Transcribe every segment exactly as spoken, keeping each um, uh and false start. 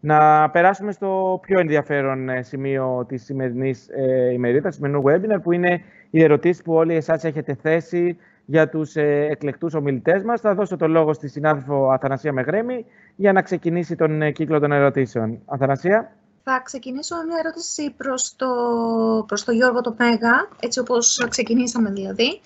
Να περάσουμε στο πιο ενδιαφέρον σημείο της σημερινής ε, ημερίδας, του σημερινού webinar, που είναι οι ερωτήσεις που όλοι εσάς έχετε θέσει για τους ε, εκλεκτούς ομιλητές μας. Θα δώσω το λόγο στη συνάδελφο Αθανασία Μεγρέμη για να ξεκινήσει τον ε, κύκλο των ερωτήσεων. Αθανασία. Θα ξεκινήσω με μια ερώτηση προς το, προς το Γιώργο το Μέγα, έτσι όπως ξεκινήσαμε δηλαδή.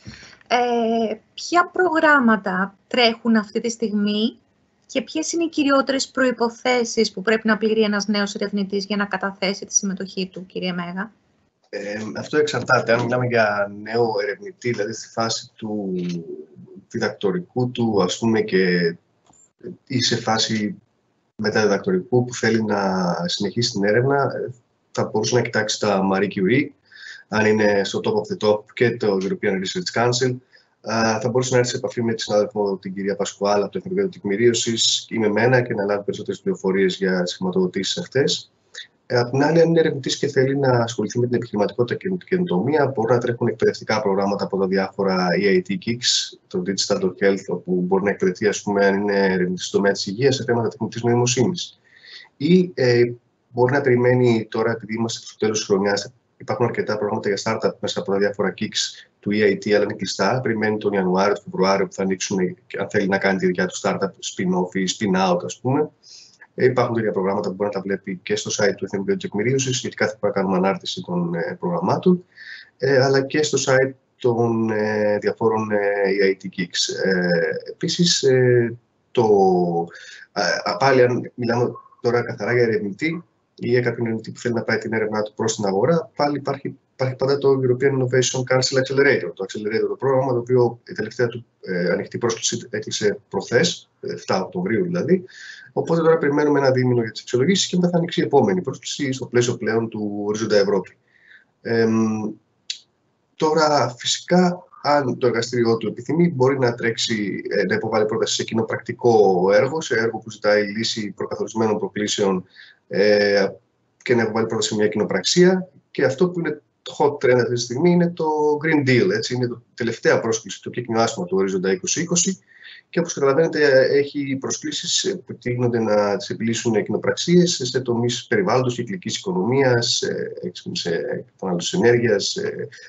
Ε, ποια προγράμματα τρέχουν αυτή τη στιγμή και ποιες είναι οι κυριότερες προϋποθέσεις που πρέπει να πληρεί ένας νέος ερευνητής για να καταθέσει τη συμμετοχή του, κύριε Μέγα? Ε, αυτό εξαρτάται. Αν μιλάμε για νέο ερευνητή, δηλαδή στη φάση του διδακτορικού του, ας πούμε, και, ή σε φάση μεταδιδακτορικού που θέλει να συνεχίσει την έρευνα, θα μπορούσε να κοιτάξει τα Marie Curie, αν είναι στο top of the top, και το European Research Council. Uh, θα μπορούσε να έρθει σε επαφή με τη συνάδελφο την κυρία Πασκουάλα από το Εθνικό Τεκμηρίωσης ή με μένα και να λάβει περισσότερες πληροφορίες για τις χρηματοδοτήσεις αυτές. Uh, απ' την άλλη, αν είναι ερευνητής και θέλει να ασχοληθεί με την επιχειρηματικότητα και την καινοτομία, μπορούν να τρέχουν εκπαιδευτικά προγράμματα από τα διάφορα ι άι τι Kicks, το Digital Health, όπου μπορεί να εκπαιδευτεί, ας πούμε, αν είναι ερευνητής στον τομέα της υγείας, σε θέματα τεχνητής νοημοσύνης. Ή ε, μπορεί να περιμένει τώρα, επειδή είμαστε στο τέλος της χρονιάς, υπάρχουν αρκετά προγράμματα για startup μέσα από τα διάφορα kicks του ι άι τι, αλλά είναι κλειστά. Περιμένει τον Ιανουάριο, τον Φεβρουάριο που θα ανοίξουν, αν θέλει να κάνει τη δικιά του startup, spin-off ή spin-out, ας πούμε. Ε, υπάρχουν τέτοια προγράμματα που μπορεί να τα βλέπει και στο site του Εθνικού Τεκμηρίωσης, γιατί κάθε φορά κάνουμε ανάρτηση των ε, προγραμμάτων, ε, αλλά και στο site των ε, διαφόρων ε, ι άι τι kicks. Ε, επίσης, ε, το, ε, πάλι αν μιλάμε τώρα καθαρά για ερευνητή, ή για κάποιον ερευνητή που θέλει να πάει την έρευνά του προς την αγορά, πάλι υπάρχει, υπάρχει πάντα το European Innovation Council Accelerator, το Accelerator, το πρόγραμμα, το οποίο η τελευταία του ε, ανοιχτή πρόσκληση έκλεισε προχθές, επτά Οκτωβρίου δηλαδή. Οπότε τώρα περιμένουμε ένα δίμηνο για τις αξιολογήσεις και μετά θα ανοίξει η επόμενη πρόσκληση στο πλαίσιο πλέον του Ορίζοντα Ευρώπη. Ε, τώρα, φυσικά, αν το εργαστήριό του επιθυμεί, μπορεί να τρέξει, να υποβάλει πρόταση σε κοινοπρακτικό έργο, σε έργο που ζητάει λύση προκαθορισμένων προκλήσεων, ε, και να υποβάλει πρόταση σε μια κοινοπραξία. Και αυτό που είναι το hot trend αυτή τη στιγμή είναι το Green Deal. Έτσι, είναι η τελευταία πρόσκληση, το κύκνιο άσμα του Ορίζοντα είκοσι είκοσι. Και όπως καταλαβαίνετε, έχει προσκλήσεις που τείνονται να τις επιλύσουν κοινοπραξίες σε τομείς περιβάλλοντος, κυκλικής οικονομίας, σε κατανάλωση ενέργειας,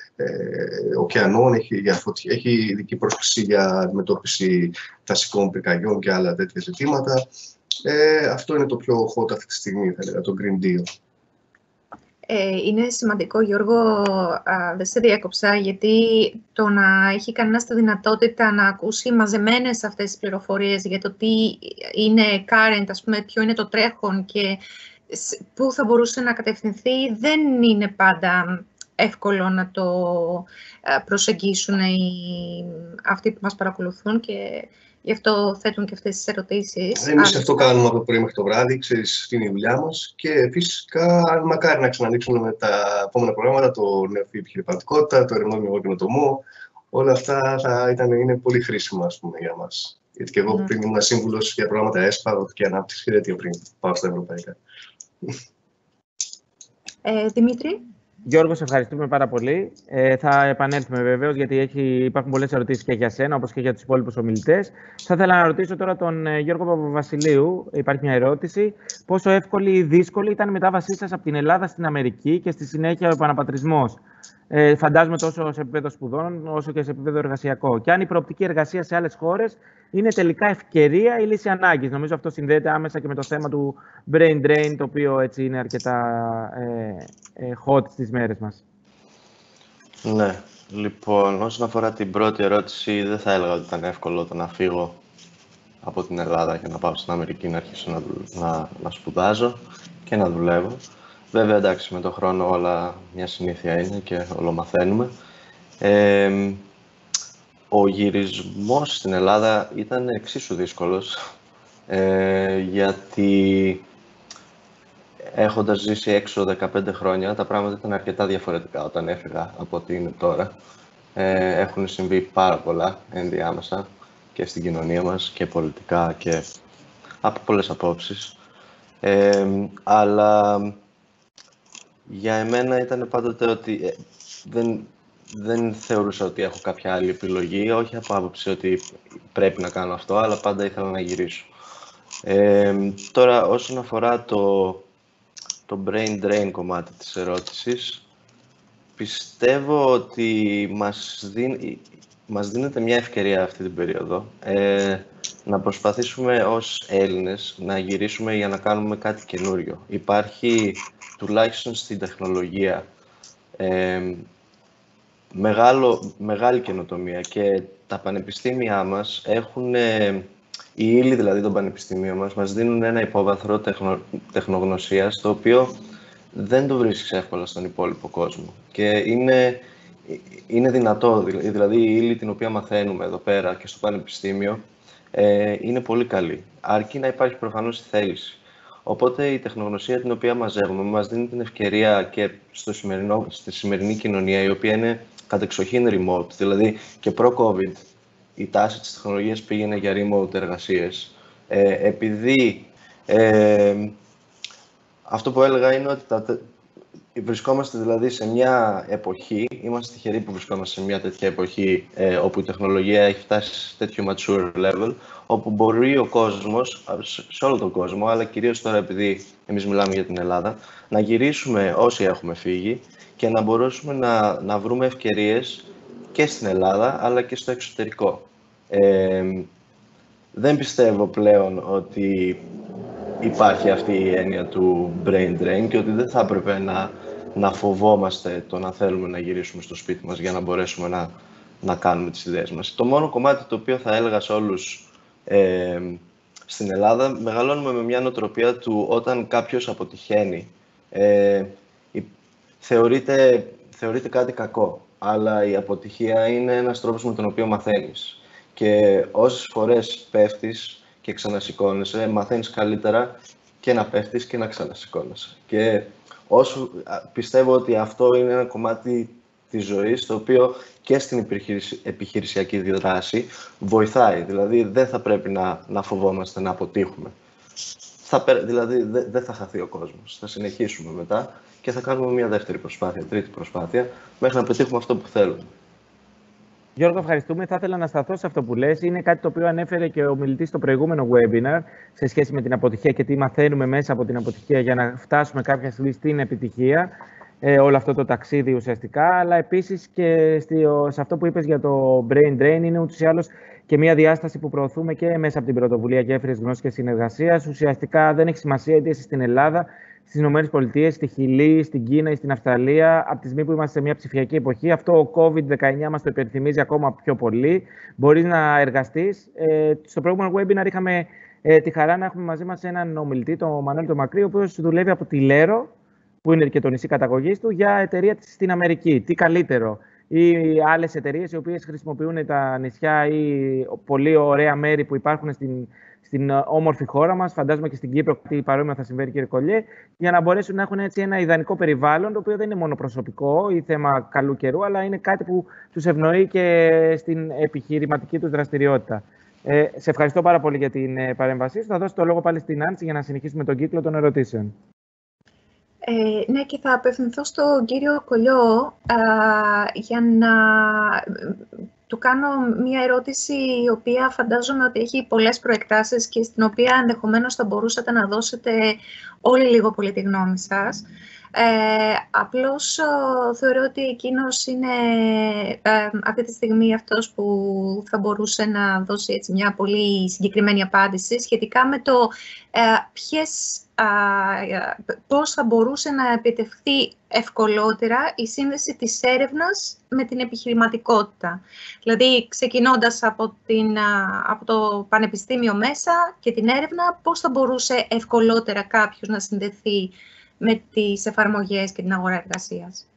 ωκεανών. Έχει, έχει ειδική πρόσκληση για αντιμετώπιση δασικών πυρκαγιών και άλλα τέτοια ζητήματα. Ε, αυτό είναι το πιο hot αυτή τη στιγμή, θα έλεγα, το Green Deal. Ε, είναι σημαντικό, Γιώργο, α, δεν σε διέκοψα, γιατί το να έχει κανένας τη δυνατότητα να ακούσει μαζεμένες αυτές τις πληροφορίες για το τι είναι current, ας πούμε, ποιο είναι το τρέχον και πού θα μπορούσε να κατευθυνθεί, δεν είναι πάντα εύκολο να το προσεγγίσουν οι, αυτοί που μας παρακολουθούν και γι' αυτό θέτουν και αυτές τις ερωτήσεις. Εμείς αυτό κάνουμε από το πρωί μέχρι το βράδυ, ξέρεις, αυτή είναι η δουλειά μας. Και φυσικά, μακάρι να ξανανοίξουν με τα επόμενα προγράμματα, το νεοφυή επιχειρηματικότητα, το ερευνητικό καινοτομό. Όλα αυτά θα ήταν, είναι πολύ χρήσιμα, ας πούμε, για μας. Γιατί και εγώ mm. πριν ήμουν σύμβουλος για προγράμματα ΕΣΠΑ, και ανάπτυξη και τέτοια πριν πάω στα ευρωπαϊκά. Ε, Δημήτρη. Γιώργο, σε ευχαριστούμε πάρα πολύ. Ε, θα επανέλθουμε βεβαίως, γιατί έχει, υπάρχουν πολλές ερωτήσεις και για σένα, όπως και για τους υπόλοιπους ομιλητές. Θα ήθελα να ρωτήσω τώρα τον Γιώργο Παπαβασιλείου. Υπάρχει μια ερώτηση. Πόσο εύκολη ή δύσκολη ήταν η μετάβασή σας από την Ελλάδα στην Αμερική και στη συνέχεια ο επαναπατρισμός? Ε, φαντάζομαι τόσο σε επίπεδο σπουδών όσο και σε επίπεδο εργασιακό. Και αν η προοπτική εργασία σε άλλες χώρες είναι τελικά ευκαιρία ή λύση ανάγκης? Νομίζω αυτό συνδέεται άμεσα και με το θέμα του brain drain, το οποίο έτσι είναι αρκετά ε, ε, hot στις μέρες μας. Ναι, λοιπόν, όσον αφορά την πρώτη ερώτηση, δεν θα έλεγα ότι ήταν εύκολο το να φύγω από την Ελλάδα και να πάω στην Αμερική να αρχίσω να, να, να σπουδάζω και να δουλεύω. Βέβαια, εντάξει, με τον χρόνο όλα μια συνήθεια είναι και όλο μαθαίνουμε. Ε, ο γυρισμός στην Ελλάδα ήταν εξίσου δύσκολος, ε, γιατί έχοντας ζήσει έξω δεκαπέντε χρόνια, τα πράγματα ήταν αρκετά διαφορετικά όταν έφυγα από ό,τι είναι τώρα. Ε, έχουν συμβεί πάρα πολλά ενδιάμεσα και στην κοινωνία μας και πολιτικά και από πολλές απόψεις. Ε, αλλά για εμένα ήταν πάντοτε ότι ε, δεν, δεν θεωρούσα ότι έχω κάποια άλλη επιλογή, όχι από άποψη ότι πρέπει να κάνω αυτό, αλλά πάντα ήθελα να γυρίσω. Ε, τώρα, όσον αφορά το, το brain drain κομμάτι της ερώτησης, πιστεύω ότι μας, δίνει, μας δίνεται μια ευκαιρία αυτή την περίοδο ε, να προσπαθήσουμε ως Έλληνες να γυρίσουμε για να κάνουμε κάτι καινούριο. Υπάρχει, τουλάχιστον στην τεχνολογία, ε, μεγάλο, μεγάλη καινοτομία και τα πανεπιστήμια μας έχουν, ε, οι ύλοι δηλαδή των πανεπιστήμιων μας, μας δίνουν ένα υπόβαθρο τεχνο, τεχνογνωσίας, το οποίο δεν το βρίσκεις εύκολα στον υπόλοιπο κόσμο. Και είναι, είναι δυνατό, δηλαδή η ύλη την οποία μαθαίνουμε εδώ πέρα και στο πανεπιστήμιο ε, είναι πολύ καλή, αρκεί να υπάρχει προφανώς η θέληση. Οπότε η τεχνογνωσία την οποία μαζεύουμε μας δίνει την ευκαιρία και στο σημερινό, στη σημερινή κοινωνία, η οποία είναι κατεξοχήν remote, δηλαδή και προ-COVID η τάση της τεχνολογίας πήγαινε για remote εργασίες. Ε, επειδή ε, αυτό που έλεγα είναι ότι τα, βρισκόμαστε δηλαδή σε μια εποχή, είμαστε τυχεροί που βρισκόμαστε σε μια τέτοια εποχή ε, όπου η τεχνολογία έχει φτάσει σε τέτοιο mature level, όπου μπορεί ο κόσμος, σε όλο τον κόσμο, αλλά κυρίως τώρα επειδή εμείς μιλάμε για την Ελλάδα, να γυρίσουμε όσοι έχουμε φύγει και να μπορέσουμε να, να βρούμε ευκαιρίες και στην Ελλάδα, αλλά και στο εξωτερικό. Ε, δεν πιστεύω πλέον ότι υπάρχει αυτή η έννοια του brain drain και ότι δεν θα έπρεπε να, να φοβόμαστε το να θέλουμε να γυρίσουμε στο σπίτι μας για να μπορέσουμε να, να κάνουμε τις ιδέες μας. Το μόνο κομμάτι το οποίο θα έλεγα σε όλους ε, στην Ελλάδα, μεγαλώνουμε με μια νοοτροπία του όταν κάποιος αποτυχαίνει, ε, θεωρείται, θεωρείται κάτι κακό, αλλά η αποτυχία είναι ένας τρόπος με τον οποίο μαθαίνεις. Και όσες φορές πέφτεις και ξανασηκώνεσαι, μαθαίνεις καλύτερα και να πέφτεις και να ξανασηκώνεσαι. Και όσο, πιστεύω ότι αυτό είναι ένα κομμάτι της ζωής, το οποίο και στην επιχειρησιακή δράση βοηθάει. Δηλαδή, δεν θα πρέπει να, να φοβόμαστε να αποτύχουμε. Θα, δηλαδή, δεν δε θα χαθεί ο κόσμος. Θα συνεχίσουμε μετά και θα κάνουμε μια δεύτερη προσπάθεια, τρίτη προσπάθεια, μέχρι να πετύχουμε αυτό που θέλουμε. Γιώργο, ευχαριστούμε. Θα ήθελα να σταθώ σε αυτό που λες. Είναι κάτι το οποίο ανέφερε και ο μιλητής στο προηγούμενο webinar σε σχέση με την αποτυχία και τι μαθαίνουμε μέσα από την αποτυχία για να φτάσουμε κάποια στιγμή στην επιτυχία. Ε, όλο αυτό το ταξίδι ουσιαστικά. Αλλά επίσης και σε αυτό που είπες για το brain drain είναι ούτως ή άλλως και μια διάσταση που προωθούμε και μέσα από την πρωτοβουλία Γέφυρες Γνώσης και Συνεργασίας. Ουσιαστικά δεν έχει σημασία είτε είσαι στην Ελλάδα, στις ΗΠΑ, στη Χιλή, στην Κίνα ή στην Αυστραλία, από τη στιγμή που είμαστε σε μια ψηφιακή εποχή. Αυτό ο κόβιντ δεκαεννιά μας το υπενθυμίζει ακόμα πιο πολύ. Μπορείς να εργαστείς. Ε, στο προηγούμενο webinar είχαμε ε, τη χαρά να έχουμε μαζί μας έναν ομιλητή, τον Μανώλη τον Μακρύ, ο οποίος δουλεύει από τη Λέρο, που είναι και το νησί καταγωγής του, για εταιρεία της στην Αμερική. Τι καλύτερο. Ή άλλες εταιρείες οι οποίες χρησιμοποιούν τα νησιά ή πολύ ωραία μέρη που υπάρχουν στην στην όμορφη χώρα μας, φαντάζομαι και στην Κύπρο, κάτι παρόμοιο θα συμβαίνει, κύριε Κολλιέ, για να μπορέσουν να έχουν έτσι ένα ιδανικό περιβάλλον, το οποίο δεν είναι μόνο προσωπικό ή θέμα καλού καιρού, αλλά είναι κάτι που τους ευνοεί και στην επιχειρηματική τους δραστηριότητα. Ε, σε ευχαριστώ πάρα πολύ για την παρέμβασή σου. Θα δώσω το λόγο πάλι στην Άνση για να συνεχίσουμε τον κύκλο των ερωτήσεων. Ε, ναι, και θα απευθυνθώ στον κύριο Κολλιό α, για να του κάνω μία ερώτηση η οποία φαντάζομαι ότι έχει πολλές προεκτάσεις και στην οποία ενδεχομένως θα μπορούσατε να δώσετε όλοι λίγο πολύ τη γνώμη σας. Ε, απλώς θεωρώ ότι εκείνος είναι ε, αυτή τη στιγμή αυτός που θα μπορούσε να δώσει έτσι μια πολύ συγκεκριμένη απάντηση σχετικά με το ε, ποιες, ε, πώς θα μπορούσε να επιτευχθεί ευκολότερα η σύνδεση της έρευνας με την επιχειρηματικότητα. Δηλαδή, ξεκινώντας από, την, από το πανεπιστήμιο μέσα και την έρευνα, πώς θα μπορούσε ευκολότερα κάποιος να συνδεθεί με τις εφαρμογές και την αγορά εργασίας.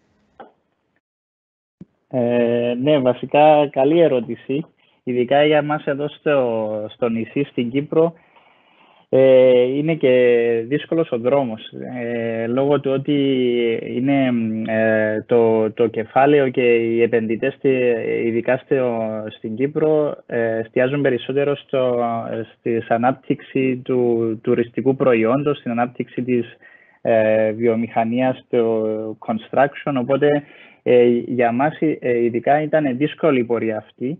Ε, ναι, βασικά καλή ερώτηση. Ειδικά για εμάς εδώ στο, στο νησί, στην Κύπρο, ε, είναι και δύσκολος ο δρόμος. Ε, λόγω του ότι είναι ε, το, το κεφάλαιο και οι επενδυτές, ειδικά στο, στην Κύπρο, ε, εστιάζουν περισσότερο στο, στη ανάπτυξη του τουριστικού προϊόντος, στην ανάπτυξη της Ε, βιομηχανίας, το construction, οπότε ε, για μας ε, ειδικά ήταν δύσκολη η πορεία αυτή,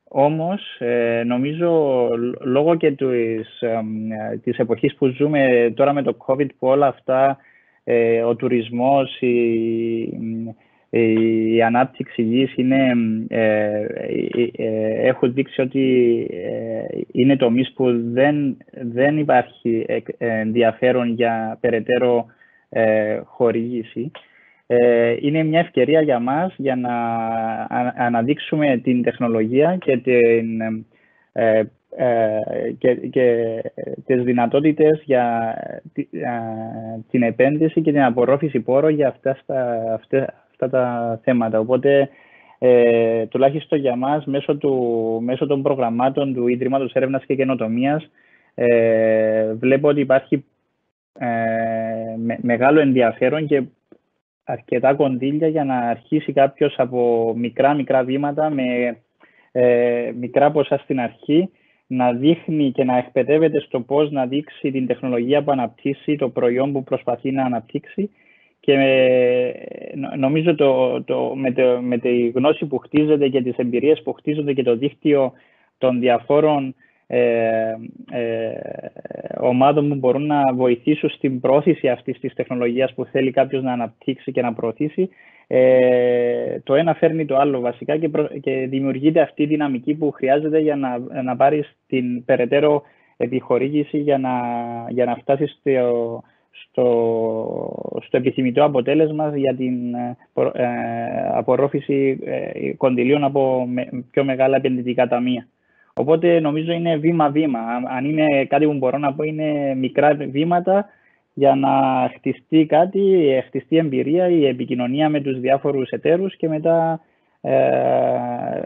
Όμως, ε, νομίζω, λόγω και της, ε, της εποχής που ζούμε τώρα με το COVID, που όλα αυτά, ε, ο τουρισμός, η, η ανάπτυξη γης είναι, ε, ε, ε, έχουν δείξει ότι ε, είναι τομείς που δεν, δεν υπάρχει ενδιαφέρον για περαιτέρω ε, χορήγηση. Ε, είναι μια ευκαιρία για μας για να αναδείξουμε την τεχνολογία και, την, ε, ε, και, και τις δυνατότητες για την επένδυση και την απορρόφηση πόρων για αυτά, αυτά, αυτά τα θέματα. Οπότε, ε, τουλάχιστον για μας, μέσω, του, μέσω των προγραμμάτων του Ίδρυματος Έρευνας και Καινοτομίας, ε, βλέπω ότι υπάρχει ε, με, μεγάλο ενδιαφέρον και αρκετά κονδύλια για να αρχίσει κάποιος από μικρά μικρά βήματα με ε, μικρά ποσά στην αρχή, να δείχνει και να εκπαιδεύεται στο πώς να δείξει την τεχνολογία που αναπτύσσει, το προϊόν που προσπαθεί να αναπτύξει. Και ε, νομίζω το, το, με, το, με τη γνώση που χτίζεται και τις εμπειρίες που χτίζονται και το δίκτυο των διαφόρων Ε, ε, ομάδων που μπορούν να βοηθήσουν στην πρόθεση αυτής της τεχνολογίας που θέλει κάποιος να αναπτύξει και να προωθήσει, ε, το ένα φέρνει το άλλο βασικά και, προ, και δημιουργείται αυτή η δυναμική που χρειάζεται για να, να πάρεις την περαιτέρω επιχορήγηση για να, για να φτάσεις στο, στο, στο επιθυμητό αποτέλεσμα για την ε, απορρόφηση ε, κονδυλίων από με, πιο μεγάλα επενδυτικά ταμεία. Οπότε νομίζω είναι βήμα-βήμα. Αν είναι κάτι που μπορώ να πω, είναι μικρά βήματα για να χτιστεί κάτι, χτιστεί εμπειρία, η επικοινωνία με τους διάφορους εταίρους και μετά ε,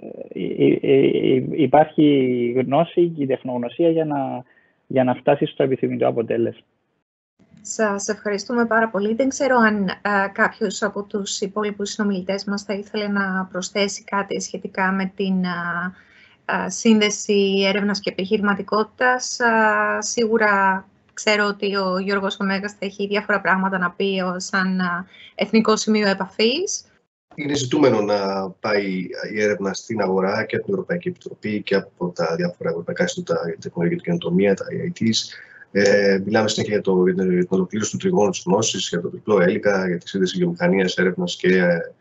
υπάρχει γνώση και η τεχνογνωσία για να, για να φτάσει στο επιθυμητό αποτέλεσμα. Σας ευχαριστούμε πάρα πολύ. Δεν ξέρω αν α, κάποιος από τους υπόλοιπους συνομιλητές μας θα ήθελε να προσθέσει κάτι σχετικά με την α, α, σύνδεση έρευνας και επιχειρηματικότητας. Α, σίγουρα ξέρω ότι ο Γιώργος Ωμέγας θα έχει διάφορα πράγματα να πει σαν α, εθνικό σημείο επαφής. Είναι ζητούμενο να πάει η έρευνα στην αγορά και από την Ευρωπαϊκή Επιτροπή και από τα διάφορα ευρωπαϊκά Ινστιτούτα για τεχνολογία και καινοτομία, τα άι άι τις. Ε, μιλάμε συνέχεια για, το, για την ολοκλήρωση του τριγώνου της γνώσης, για το διπλό έλικα, για τη σύνδεση βιομηχανίας, έρευνας και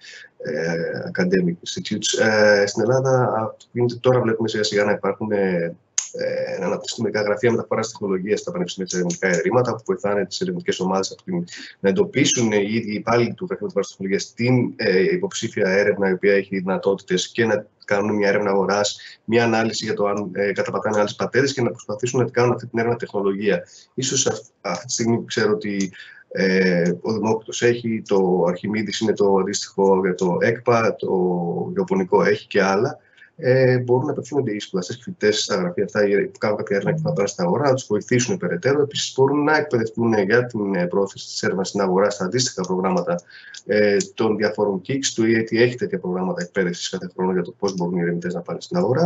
ε, academic institutes. Ε, στην Ελλάδα, τώρα βλέπουμε σιγά σιγά να υπάρχουν ε, να αναπτύσσουν μερικά γραφεία μεταφοράς τεχνολογίας στα πανεπιστήμια και ερευνητικά ιδρύματα που βοηθάνε τις ερευνητικές ομάδες να εντοπίσουν οι ίδιοι οι υπάλληλοι του γραφείου μεταφοράς τεχνολογίας την ε, υποψήφια έρευνα η οποία έχει δυνατότητες και να κάνουν μια έρευνα αγοράς, μια ανάλυση για το αν ε, καταπατάνε άλλες πατέντες και να προσπαθήσουν να κάνουν αυτή την έρευνα τεχνολογία. Ίσως αυ, αυτή τη στιγμή που ξέρω ότι ε, ο Δημόκριτος έχει, το Αρχιμίδης είναι το αντίστοιχο για το ΕΚΠΑ, το Γεωπονικό έχει και άλλα. Ε, μπορούν να απευθύνονται οι σπουδαστές και φοιτητές στα γραφεία αυτά που κάνουν κάποια έρευνα και θα πάνε στην αγορά, να τους βοηθήσουν περαιτέρω. Επίσης, μπορούν να εκπαιδευτούν για την πρόθεση της έρευνας στην αγορά στα αντίστοιχα προγράμματα ε, των διαφόρων κικς. Το ι έι τι έχει τέτοια προγράμματα εκπαίδευσης κάθε χρόνο για το πώς μπορούν οι ερευνητές να πάνε στην αγορά.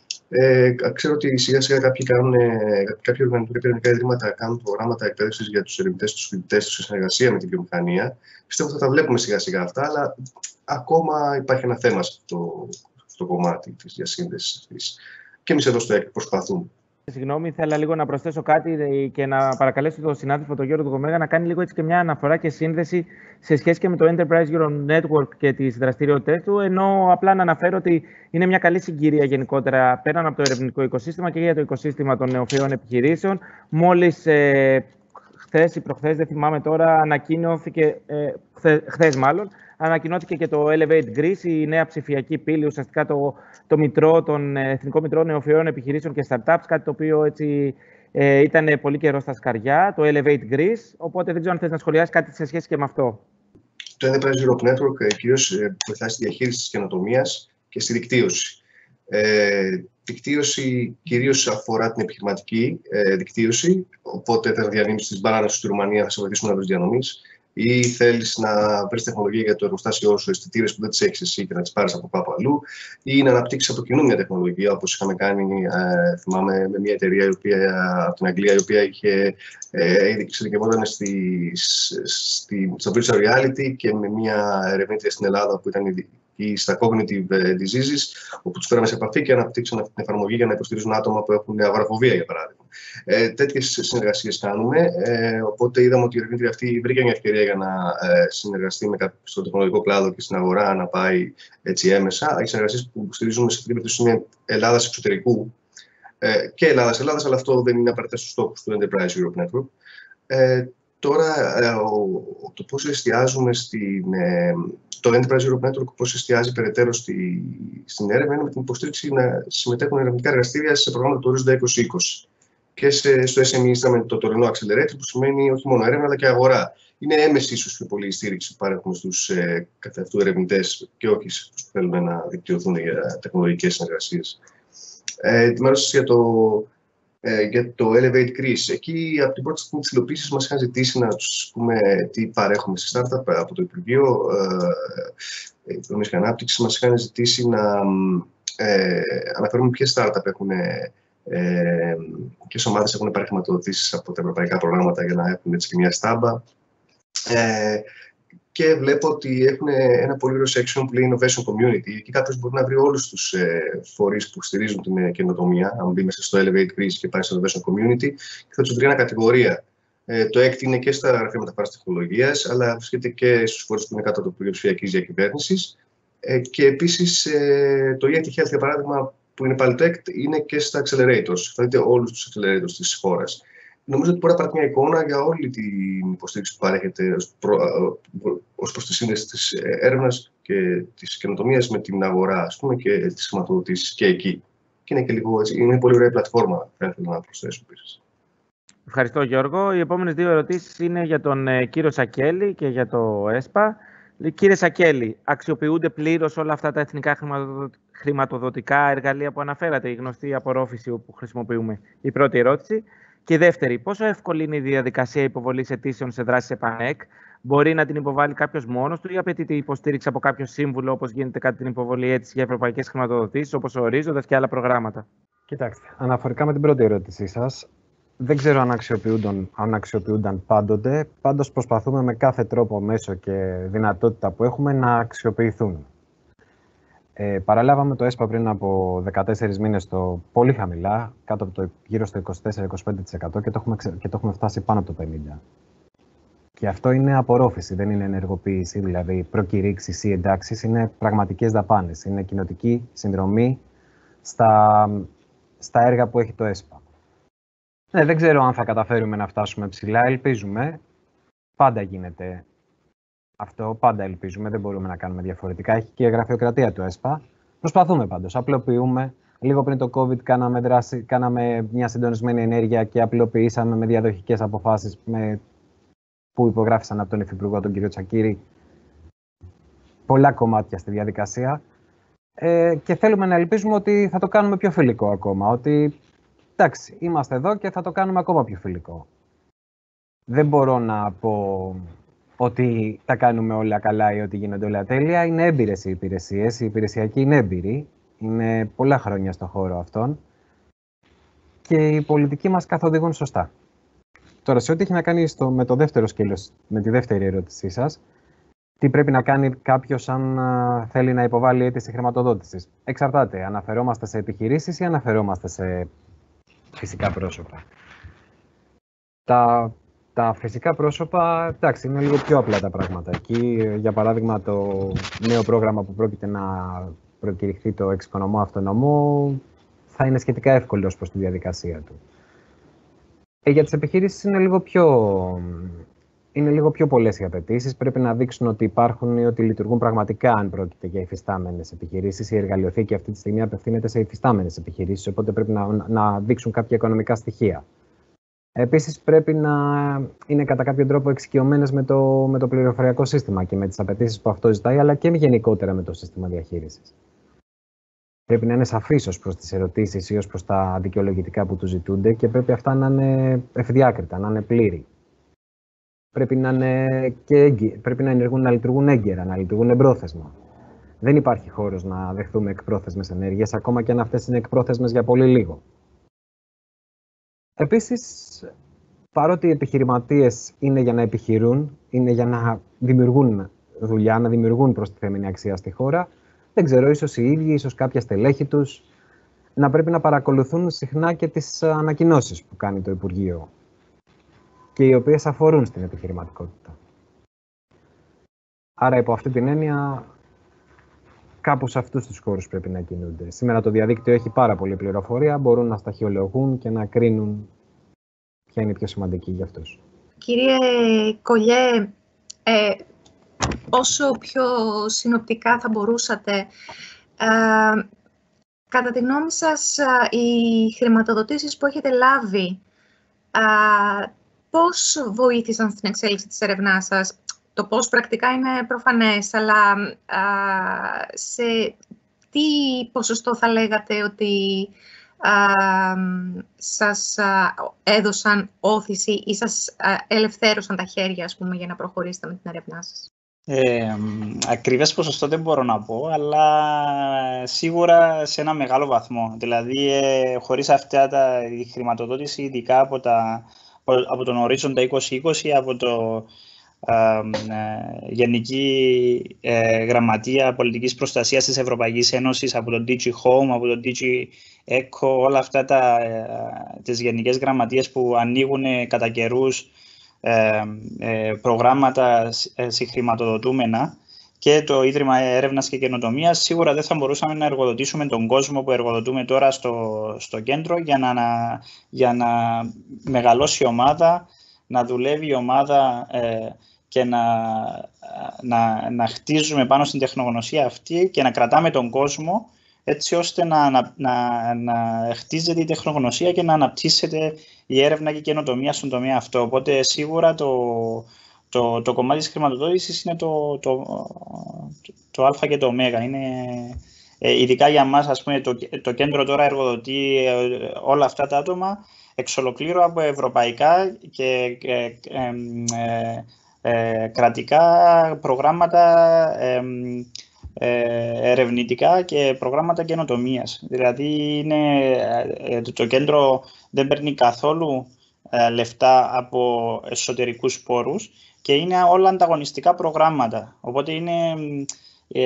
Ε, ξέρω ότι σιγά σιγά κάποιοι, κάνουν, κάποιοι οργανωτικά και ερευνητικά ιδρύματα κάνουν προγράμματα εκπαίδευσης για τους ερευνητές, τους φοιτητές τους σε συνεργασία με τη βιομηχανία. Πιστεύω ότι θα τα βλέπουμε σιγά σιγά αυτά, αλλά ακόμα υπάρχει ένα θέμα σε αυτό. Στο κομμάτι της διασύνδεσης της. Και εμείς εδώ στο ΕΚ προσπαθούμε. Συγγνώμη, ήθελα λίγο να προσθέσω κάτι και να παρακαλέσω τον συνάδελφο τον Γιώργο Ωμέγα να κάνει λίγο έτσι και μια αναφορά και σύνδεση σε σχέση και με το Enterprise Euro Network και τις δραστηριότητες του, ενώ απλά να αναφέρω ότι είναι μια καλή συγκυρία γενικότερα πέραν από το ερευνητικό οικοσύστημα και για το οικοσύστημα των νεοφυών επιχειρήσεων. Μόλις ε, χθες ή προχθές, δεν θυμάμαι τώρα, ανακοινώθηκε, ε, χθες, χθες μάλλον, ανακοινώθηκε και το Elevate Greece, η νέα ψηφιακή πύλη, ουσιαστικά το, το μητρό, τον Εθνικό Μητρό Νεοφυών Επιχειρήσεων και Startups, κάτι το οποίο έτσι ε, ήταν πολύ καιρό στα σκαριά, το Elevate Greece. Οπότε δεν ξέρω αν θες να σχολιάσεις κάτι σε σχέση και με αυτό. Το Enterprise Europe Network κυρίως βοηθάει στη διαχείριση της καινοτομίας και στη δικτύωση. Ε, δικτύωση κυρίως αφορά την επιχειρηματική ε, δικτύωση, οπότε τα διανύμεις της μπάνανας στη Ρουμανία θα σε βοηθήσουν να βρεις διανομής. Ή θέλεις να βρεις τεχνολογία για το εργοστάσιό σου, αισθητήρες που δεν τις έχεις εσύ και να τις πάρεις από κάπου αλλού, ή να αναπτύξεις από κοινού μια τεχνολογία, όπως είχαμε κάνει, ε, θυμάμαι, με μια εταιρεία η οποία, από την Αγγλία, η οποία είχε ε, εξειδικευόταν στη, στη, στο virtual reality και με μια ερευνήτρια στην Ελλάδα που ήταν ή στα cognitive diseases, όπου τους φέραμε σε επαφή και αναπτύξαν αυτή την εφαρμογή για να υποστηρίζουν άτομα που έχουν αγοραφοβία, για παράδειγμα. Ε, τέτοιες συνεργασίες κάνουμε, ε, οπότε είδαμε ότι η ερευνήτρια αυτή βρήκε μια ευκαιρία για να ε, συνεργαστεί με κάποιο στον τεχνολογικό κλάδο και στην αγορά να πάει έτσι έμεσα. Οι συνεργασίες που υποστηρίζουμε σε αυτή την περίπτωση είναι Ελλάδας εξωτερικού ε, και Ελλάδας-Ελλάδας, αλλά αυτό δεν είναι απαραίτητα στους στόχους του Enterprise Europe Network. Ε, Τώρα, ε, ο, το πώς εστιάζουμε στην, ε, το Enterprise Europe Network, πώς εστιάζει περαιτέρω στη, στην έρευνα, είναι με την υποστήριξη να συμμετέχουν ερευνητικά εργαστήρια σε προγράμματα του ορίζοντα είκοσι είκοσι. Και σε, στο ες εμ ι είδαμε το τωρινό Accelerator, που σημαίνει όχι μόνο έρευνα, αλλά και αγορά. Είναι έμεση ίσως πιο πολύ η στήριξη που παρέχουμε στους ε, καθεαυτού ερευνητές και όχι σε αυτούς που θέλουν να δικτυωθούν για τεχνολογικές συνεργασίες. Ε, ετοιμάζοντας για το. Ε, για το Elevate Greece. Εκεί, από την πρώτη στιγμή της υλοποίησης, μας είχαν ζητήσει να τους πούμε τι παρέχουμε σε startup από το Υπουργείο ε, Οικονομίας και Ανάπτυξης. Μας είχαν ζητήσει να ε, αναφέρουμε ποιες startup έχουν, ε, ποιες ομάδες έχουν πάρει χρηματοδοτήσεις από τα ευρωπαϊκά προγράμματα για να έχουν έτσι και μια στάμπα. Ε, Και βλέπω ότι έχουν ένα πολύ ωραίο section που λέει Innovation Community. Εκεί κάποιος μπορεί να βρει όλους τους ε, φορείς που στηρίζουν την ε, καινοτομία. Αν μπει μέσα στο Elevate Greece και πάει στο Innovation Community, και θα τους βρει ένα κατηγορία. Ε, το ΕΚΤ είναι και στα γραφεία μεταφράσης τεχνολογίας, αλλά βρίσκεται και στους φορείς που είναι κάτω από το Υπουργείο Ψηφιακής Διακυβέρνησης. Ε, και επίσης ε, το ι άι τι Health, για παράδειγμα, που είναι πάλι το ΕΚΤ, είναι και στα accelerators. Θα δείτε όλους τους accelerators της χώρας. Νομίζω ότι μπορεί να πάρει μια εικόνα για όλη την υποστήριξη που παρέχεται ως, προ, ως προς τη σύνδεση της έρευνας και της καινοτομίας με την αγορά, ας πούμε, και τις χρηματοδοτήσεις και εκεί. Και είναι και λίγο έτσι, είναι πολύ ωραία πλατφόρμα, θα ήθελα να προσθέσω επίσης. Ευχαριστώ, Γιώργο. Οι επόμενες δύο ερωτήσεις είναι για τον ε, κύριο Σακέλη και για το ΕΣΠΑ. Κύριε Σακέλη, αξιοποιούνται πλήρως όλα αυτά τα εθνικά χρηματοδοτικά εργαλεία που αναφέρατε, η γνωστή απορρόφηση που χρησιμοποιούμε? Η πρώτη ερώτηση. Και η δεύτερη, πόσο εύκολη είναι η διαδικασία υποβολής αιτήσεων σε δράσεις ΕΠΑΝΕΚ? Μπορεί να την υποβάλει κάποιος μόνος του ή απαιτείται υποστήριξη από κάποιο σύμβουλο, όπως γίνεται κατά την υποβολή αίτησης για ευρωπαϊκές χρηματοδοτήσεις, όπως ο Ορίζοντας και άλλα προγράμματα? Κοιτάξτε, αναφορικά με την πρώτη ερώτησή σας, δεν ξέρω αν αξιοποιούνταν, αν αξιοποιούνταν πάντοτε. Πάντως προσπαθούμε με κάθε τρόπο, μέσο και δυνατότητα που έχουμε να αξιοποιηθούν. Ε, παραλάβαμε το ΕΣΠΑ πριν από δεκατέσσερις μήνες το πολύ χαμηλά, κάτω από το γύρω στο είκοσι τέσσερα με είκοσι πέντε τοις εκατό και το, έχουμε, και το έχουμε φτάσει πάνω από το πενήντα τοις εκατό. Και αυτό είναι απορρόφηση, δεν είναι ενεργοποίηση, δηλαδή προκηρύξεις ή εντάξεις, είναι πραγματικές δαπάνες, είναι κοινοτική συνδρομή στα, στα έργα που έχει το ΕΣΠΑ. Ναι, δεν ξέρω αν θα καταφέρουμε να φτάσουμε ψηλά, ελπίζουμε, πάντα γίνεται. Αυτό πάντα ελπίζουμε, δεν μπορούμε να κάνουμε διαφορετικά. Έχει και η γραφειοκρατία του ΕΣΠΑ. Προσπαθούμε πάντως, απλοποιούμε. Λίγο πριν το COVID κάναμε, δράση, κάναμε μια συντονισμένη ενέργεια και απλοποιήσαμε με διαδοχικές αποφάσεις με, που υπογράφησαν από τον Υφυπουργό, τον κύριο Τσακίρη, πολλά κομμάτια στη διαδικασία. Ε, και θέλουμε να ελπίζουμε ότι θα το κάνουμε πιο φιλικό ακόμα. Ότι εντάξει, είμαστε εδώ και θα το κάνουμε ακόμα πιο φιλικό. Δεν μπορώ να πω ότι τα κάνουμε όλα καλά ή ότι γίνονται όλα τέλεια. Είναι έμπειρες οι υπηρεσίες. Οι υπηρεσιακοί είναι έμπειροι. Είναι πολλά χρόνια στον χώρο αυτόν. Και οι πολιτικοί μας καθοδηγούν σωστά. Τώρα, σε ό,τι έχει να κάνει στο, με το δεύτερο σκέλος, με τη δεύτερη ερώτησή σας, τι πρέπει να κάνει κάποιος αν α, θέλει να υποβάλει αίτηση χρηματοδότησης? Εξαρτάται. Αναφερόμαστε σε επιχειρήσεις ή αναφερόμαστε σε φυσικά πρόσωπα? Τα Τα φυσικά πρόσωπα, εντάξει, είναι λίγο πιο απλά τα πράγματα. Εκεί, για παράδειγμα, το νέο πρόγραμμα που πρόκειται να προκηρυχθεί, το εξοικονομώ αυτονομώ, θα είναι σχετικά εύκολο ως προς τη διαδικασία του. Ε, για τις επιχειρήσεις είναι λίγο πιο, είναι λίγο πιο πολλές οι απαιτήσεις. Πρέπει να δείξουν ότι υπάρχουν ή ότι λειτουργούν πραγματικά, αν πρόκειται για υφιστάμενες επιχειρήσεις. Η εργαλειοθήκη αυτή τη στιγμή απευθύνεται σε υφιστάμενες επιχειρήσεις, οπότε πρέπει να, να δείξουν κάποια οικονομικά στοιχεία. Επίσης, πρέπει να είναι κατά κάποιο τρόπο εξοικειωμένες με το, με το πληροφοριακό σύστημα και με τις απαιτήσεις που αυτό ζητάει, αλλά και γενικότερα με το σύστημα διαχείρισης. Πρέπει να είναι σαφής ως προς τις ερωτήσεις ή ως προς τα δικαιολογητικά που του ζητούνται και πρέπει αυτά να είναι ευδιάκριτα, να είναι πλήρη. Πρέπει να, είναι και έγκυ, πρέπει να, ενεργούν, να λειτουργούν έγκαιρα, να λειτουργούν εμπρόθεσμα. Δεν υπάρχει χώρος να δεχθούμε εκπρόθεσμες ενέργειες, ακόμα και αν αυτές είναι εκπρόθεσμες για πολύ λίγο. Επίσης, παρότι οι επιχειρηματίες είναι για να επιχειρούν, είναι για να δημιουργούν δουλειά, να δημιουργούν προστιθέμενη αξία στη χώρα, δεν ξέρω, ίσως οι ίδιοι, ίσως κάποια στελέχη τους, να πρέπει να παρακολουθούν συχνά και τις ανακοινώσεις που κάνει το Υπουργείο και οι οποίες αφορούν στην επιχειρηματικότητα. Άρα, υπό αυτή την έννοια, κάπου σε αυτούς τους χώρους πρέπει να κινούνται. Σήμερα το διαδίκτυο έχει πάρα πολλή πληροφορία, μπορούν να σταχυολογούν και να κρίνουν ποια είναι η πιο σημαντική για αυτούς. Κύριε Κολλιέ, ε, όσο πιο συνοπτικά θα μπορούσατε, ε, κατά τη γνώμη σας, οι χρηματοδοτήσεις που έχετε λάβει, ε, πώς βοήθησαν στην εξέλιξη της έρευνάς σας? Το πώς πρακτικά είναι προφανές, αλλά α, σε τι ποσοστό θα λέγατε ότι α, σας α, έδωσαν όθηση ή σας α, ελευθέρωσαν τα χέρια, ας πούμε, για να προχωρήσετε με την έρευνά σας? Ε, ακριβές ποσοστό δεν μπορώ να πω, αλλά σίγουρα σε ένα μεγάλο βαθμό. Δηλαδή, ε, χωρίς αυτά τα, η χρηματοδότηση, ειδικά από, τα, από τον ορίζοντα είκοσι είκοσι, από το Γενική ε, Γραμματεία Πολιτικής Προστασίας της Ευρωπαϊκής Ένωσης, από το ντι τζι Home, από το ντι τζι Echo, όλα αυτά τα, ε, τις γενικές γραμματείες που ανοίγουν κατά καιρούς ε, ε, προγράμματα ε, συγχρηματοδοτούμενα, και το Ίδρυμα Έρευνας και Καινοτομίας, σίγουρα δεν θα μπορούσαμε να εργοδοτήσουμε τον κόσμο που εργοδοτούμε τώρα στο, στο κέντρο για να, να, για να μεγαλώσει η ομάδα, να δουλεύει η ομάδα ε, και να, να, να χτίζουμε πάνω στην τεχνογνωσία αυτή και να κρατάμε τον κόσμο έτσι ώστε να, να, να, να χτίζεται η τεχνογνωσία και να αναπτύσσεται η έρευνα και η καινοτομία στον τομέα αυτό. Οπότε σίγουρα το, το, το κομμάτι της χρηματοδότησης είναι το, το, το, το α και το ω. Είναι, ε, ειδικά για μας, ας πούμε, το, το κέντρο τώρα εργοδοτεί όλα αυτά τα άτομα εξ ολοκλήρου από ευρωπαϊκά και ε, ε, ε, ε, κρατικά προγράμματα ε, ε, ερευνητικά και προγράμματα καινοτομίας. Δηλαδή, είναι, ε, το κέντρο δεν παίρνει καθόλου ε, λεφτά από εσωτερικούς πόρους και είναι όλα ανταγωνιστικά προγράμματα. Οπότε είναι... Ε,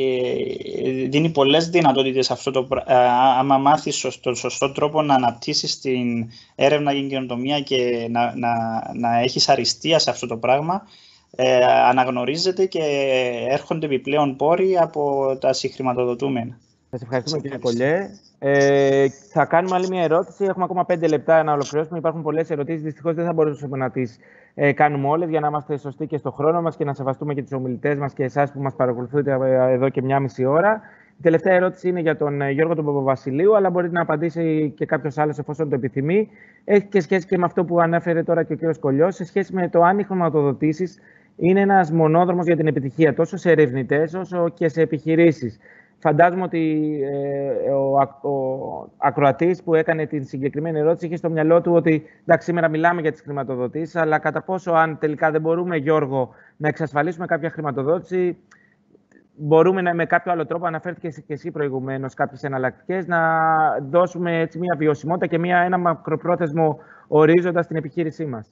ε, δίνει πολλές δυνατότητες αυτό το, ε, άμα μάθεις τον σωστό τρόπο να αναπτύσσεις την έρευνα και την καινοτομία και να, να, να έχεις αριστεία σε αυτό το πράγμα, ε, αναγνωρίζεται και έρχονται επιπλέον πόροι από τα συγχρηματοδοτούμενα. Σας ευχαριστούμε, κύριε Κολλιέ. Ε, θα κάνουμε άλλη μια ερώτηση. Έχουμε ακόμα πέντε λεπτά να ολοκληρώσουμε. Υπάρχουν πολλές ερωτήσεις. Δυστυχώς δεν θα μπορούσαμε να τις ε, κάνουμε όλες για να είμαστε σωστοί και στο χρόνο μας και να σεβαστούμε και τους ομιλητές μας και εσάς που μας παρακολουθείτε εδώ και μια μισή ώρα. Η τελευταία ερώτηση είναι για τον Γιώργο τον Παπαβασιλείου, αλλά μπορεί να απαντήσει και κάποιος άλλος εφόσον το επιθυμεί. Έχει και σχέση και με αυτό που ανέφερε τώρα και ο κύριος Κολλιός, σε σχέση με το αν οι χρηματοδοτήσεις είναι ένας μονόδρομος για την επιτυχία τόσο σε ερευνητές όσο και σε επιχειρήσεις. Φαντάζομαι ότι ε, ο, ο ακροατής που έκανε την συγκεκριμένη ερώτηση είχε στο μυαλό του ότι εντάξει, σήμερα μιλάμε για τις χρηματοδοτήσεις, αλλά κατά πόσο, αν τελικά δεν μπορούμε, Γιώργο, να εξασφαλίσουμε κάποια χρηματοδότηση, μπορούμε να, με κάποιο άλλο τρόπο, αναφέρθηκε και εσύ προηγουμένως, κάποιες εναλλακτικές, να δώσουμε έτσι μια βιωσιμότητα και μια, ένα μακροπρόθεσμο ορίζοντα στην επιχείρησή μας.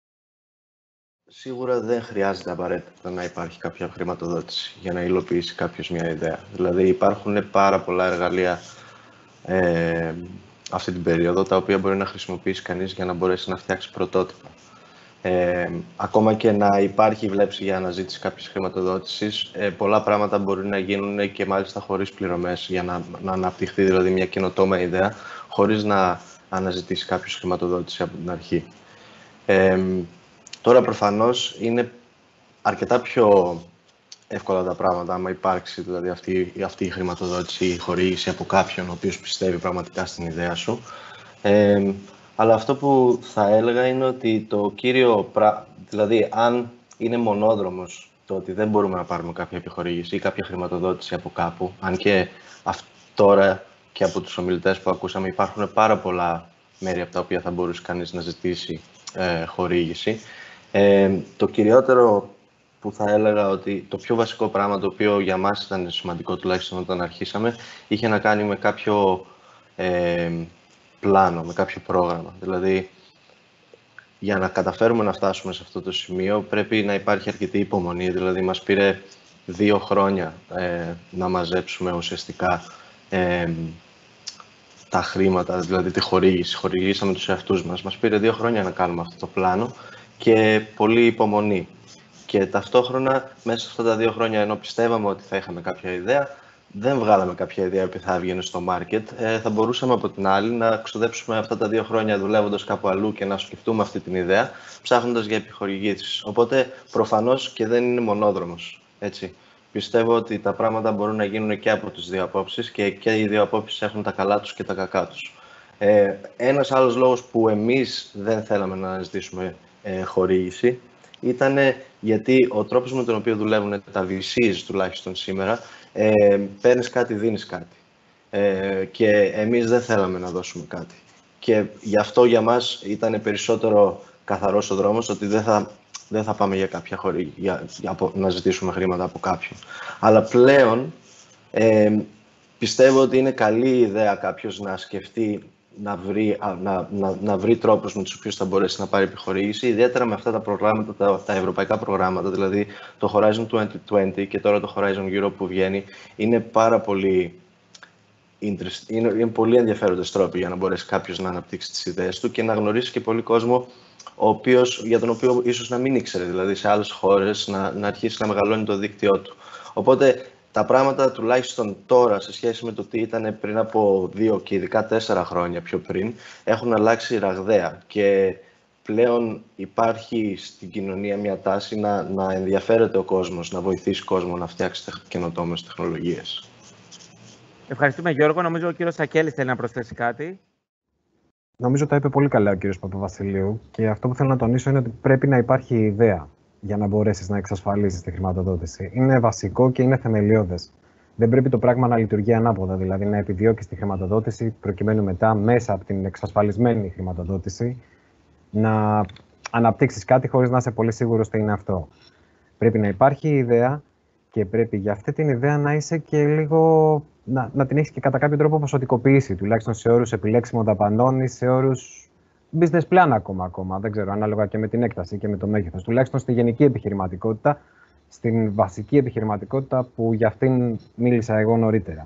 Σίγουρα δεν χρειάζεται απαραίτητα να υπάρχει κάποια χρηματοδότηση για να υλοποιήσει κάποιος μια ιδέα. Δηλαδή υπάρχουν πάρα πολλά εργαλεία ε, αυτή την περίοδο, τα οποία μπορεί να χρησιμοποιήσει κανείς για να μπορέσει να φτιάξει πρωτότυπα. Ε, ακόμα και να υπάρχει βλέψη για αναζήτηση κάποιης χρηματοδότησης, ε, πολλά πράγματα μπορεί να γίνουν και μάλιστα χωρίς πληρωμές για να, να αναπτυχθεί δηλαδή μια καινοτόμα ιδέα, χωρίς να αναζητήσει κάποιος χρηματοδότηση από την αρχή. Ε, Τώρα, προφανώς, είναι αρκετά πιο εύκολα τα πράγματα, άμα υπάρξει δηλαδή, αυτή, αυτή η χρηματοδότηση, η χορήγηση από κάποιον ο οποίος πιστεύει πραγματικά στην ιδέα σου. Ε, αλλά αυτό που θα έλεγα είναι ότι το κύριο, δηλαδή, αν είναι μονόδρομος το ότι δεν μπορούμε να πάρουμε κάποια επιχορήγηση ή κάποια χρηματοδότηση από κάπου, αν και τώρα και από τους ομιλητές που ακούσαμε υπάρχουν πάρα πολλά μέρη από τα οποία θα μπορούσε κανείς να ζητήσει ε, χορήγηση. Ε, το κυριότερο που θα έλεγα ότι το πιο βασικό πράγμα το οποίο για μας ήταν σημαντικό τουλάχιστον όταν αρχίσαμε είχε να κάνει με κάποιο ε, πλάνο, με κάποιο πρόγραμμα. Δηλαδή για να καταφέρουμε να φτάσουμε σε αυτό το σημείο πρέπει να υπάρχει αρκετή υπομονή. Δηλαδή μας πήρε δύο χρόνια ε, να μαζέψουμε ουσιαστικά ε, τα χρήματα, δηλαδή τη χορήγηση. Χορηγήσαμε τους εαυτούς μας. Μας πήρε δύο χρόνια να κάνουμε αυτό το πλάνο και πολύ υπομονή. Και ταυτόχρονα, μέσα σε αυτά τα δύο χρόνια, ενώ πιστεύαμε ότι θα είχαμε κάποια ιδέα, δεν βγάλαμε κάποια ιδέα που θα έβγαινε στο market. Ε, θα μπορούσαμε από την άλλη να ξοδέψουμε αυτά τα δύο χρόνια δουλεύοντας κάπου αλλού και να σκεφτούμε αυτή την ιδέα, ψάχνοντας για επιχορηγήσεις. Οπότε, προφανώς και δεν είναι μονόδρομος. Έτσι. Πιστεύω ότι τα πράγματα μπορούν να γίνουν και από τις δύο απόψεις και, και οι δύο απόψεις έχουν τα καλά τους και τα κακά τους. Ε, ένας άλλος λόγος που εμείς δεν θέλαμε να αναζητήσουμε ε, χορήγηση ήταν γιατί ο τρόπος με τον οποίο δουλεύουν τα βι σις τουλάχιστον σήμερα, ε, παίρνεις κάτι, δίνεις κάτι. Ε, και εμείς δεν θέλαμε να δώσουμε κάτι. Και γι' αυτό για μας ήταν περισσότερο καθαρός ο δρόμος, ότι δεν θα, δεν θα πάμε για κάποια χωρί, για, για, να ζητήσουμε χρήματα από κάποιον. Αλλά πλέον ε, πιστεύω ότι είναι καλή ιδέα κάποιος να σκεφτεί να βρει, να, να, να βρει τρόπους με τους οποίους θα μπορέσει να πάρει επιχορήγηση, ιδιαίτερα με αυτά τα προγράμματα, τα, τα ευρωπαϊκά προγράμματα, δηλαδή το Horizon είκοσι είκοσι και τώρα το Horizon Europe που βγαίνει, είναι πάρα πολύ, interest, είναι, είναι πολύ ενδιαφέροντες τρόποι για να μπορέσει κάποιος να αναπτύξει τις ιδέες του και να γνωρίσει και πολύ κόσμο ο οποίος, για τον οποίο ίσως να μην ήξερε, δηλαδή σε άλλες χώρες να, να αρχίσει να μεγαλώνει το δίκτυό του. Οπότε, τα πράγματα τουλάχιστον τώρα σε σχέση με το τι ήταν πριν από δύο και ειδικά τέσσερα χρόνια πιο πριν έχουν αλλάξει ραγδαία και πλέον υπάρχει στην κοινωνία μια τάση να, να ενδιαφέρεται ο κόσμος, να βοηθήσει ο κόσμο να φτιάξει καινοτόμες τεχνολογίες. Ευχαριστούμε Γιώργο. Νομίζω ο κύριος Σακέλης θέλει να προσθέσει κάτι. Νομίζω τα είπε πολύ καλά ο κύριος Παπαβασιλείου και αυτό που θέλω να τονίσω είναι ότι πρέπει να υπάρχει ιδέα για να μπορέσεις να εξασφαλίσεις τη χρηματοδότηση. Είναι βασικό και είναι θεμελιώδες. Δεν πρέπει το πράγμα να λειτουργεί ανάποδα, δηλαδή να επιδιώκεις τη χρηματοδότηση προκειμένου μετά μέσα από την εξασφαλισμένη χρηματοδότηση να αναπτύξεις κάτι χωρίς να είσαι πολύ σίγουρος τι είναι αυτό. Πρέπει να υπάρχει ιδέα και πρέπει για αυτή την ιδέα να είσαι και λίγο, να, να την έχεις και κατά κάποιο τρόπο ποσοτικοποιήσει, τουλάχιστον σε όρους επιλέξιμων δαπανών ή σε όρους business plan ακόμα, ακόμα, δεν ξέρω, ανάλογα και με την έκταση και με το μέγεθος. Τουλάχιστον στη γενική επιχειρηματικότητα, στην βασική επιχειρηματικότητα που για αυτήν μίλησα εγώ νωρίτερα.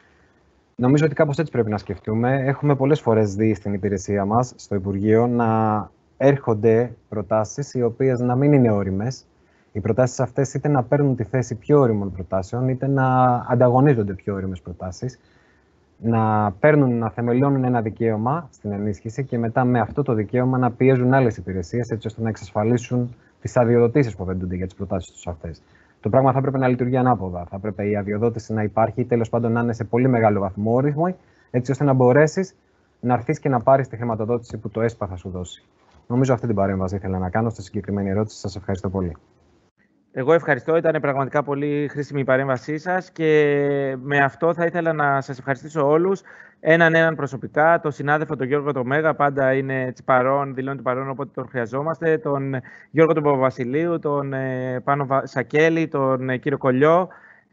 Νομίζω ότι κάπως έτσι πρέπει να σκεφτούμε. Έχουμε πολλές φορές δει στην υπηρεσία μας, στο Υπουργείο, να έρχονται προτάσεις οι οποίες να μην είναι όριμες. Οι προτάσεις αυτές είτε να παίρνουν τη θέση πιο όριμων προτάσεων, είτε να ανταγωνίζονται πιο όριμες προτάσεις. Να παίρνουν, να θεμελιώνουν ένα δικαίωμα στην ενίσχυση και μετά με αυτό το δικαίωμα να πιέζουν άλλες υπηρεσίες έτσι ώστε να εξασφαλίσουν τις αδειοδοτήσεις που απαιτούνται για τις προτάσεις τους αυτές. Το πράγμα θα πρέπει να λειτουργεί ανάποδα. Θα πρέπει η αδειοδότηση να υπάρχει ή τέλος πάντων να είναι σε πολύ μεγάλο βαθμό όριμη, έτσι ώστε να μπορέσεις να έρθεις και να πάρεις τη χρηματοδότηση που το ΕΣΠΑ θα σου δώσει. Νομίζω αυτή την παρέμβαση ήθελα να κάνω στη συγκεκριμένη ερώτηση. Σας ευχαριστώ πολύ. Εγώ ευχαριστώ. Ήταν πραγματικά πολύ χρήσιμη η παρέμβασή σας και με αυτό θα ήθελα να σας ευχαριστήσω όλους. Έναν έναν προσωπικά, τον συνάδελφο τον Γιώργο τον Μέγα, πάντα είναι παρόν, δηλώνει παρόν όποτε τον χρειαζόμαστε, τον Γιώργο τον Παπαβασιλείου, τον Πάνο Σακέλη, τον κύριο Κολλιό.